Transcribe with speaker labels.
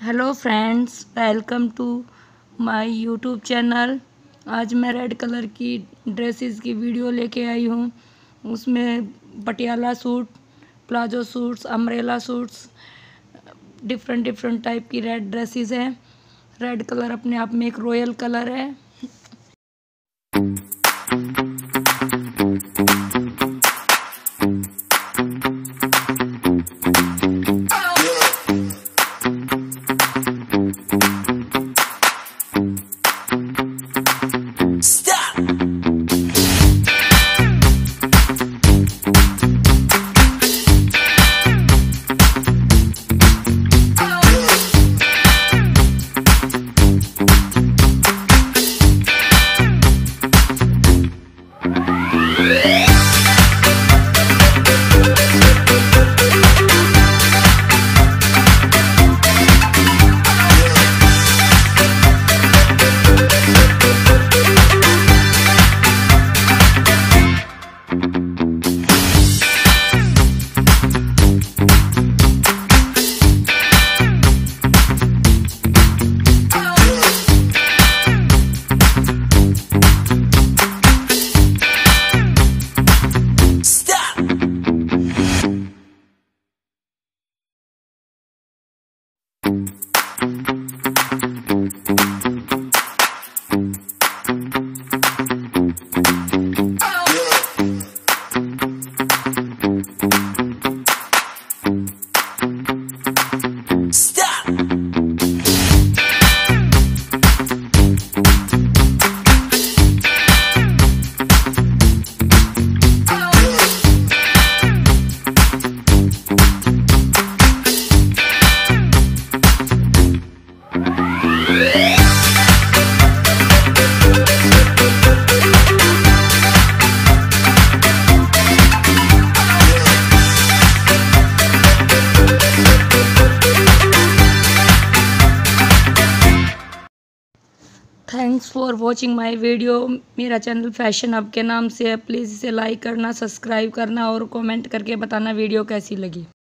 Speaker 1: Hello friends, welcome to my YouTube channel. आज मैं red colour की ड्रेसेस की वीडियो लेके आई हूँ। उसमें Patiala suit, palazzo suits, umbrella suits, different type की रेड ड्रेसेस हैं। रेड कलर अपने आप में एक रॉयल कलर है। Thanks for watching my video. मेरा चैनल फैशन हब के नाम से है। प्लीज़ इसे लाइक करना, सब्सक्राइब करना और कमेंट करके बताना वीडियो कैसी लगी।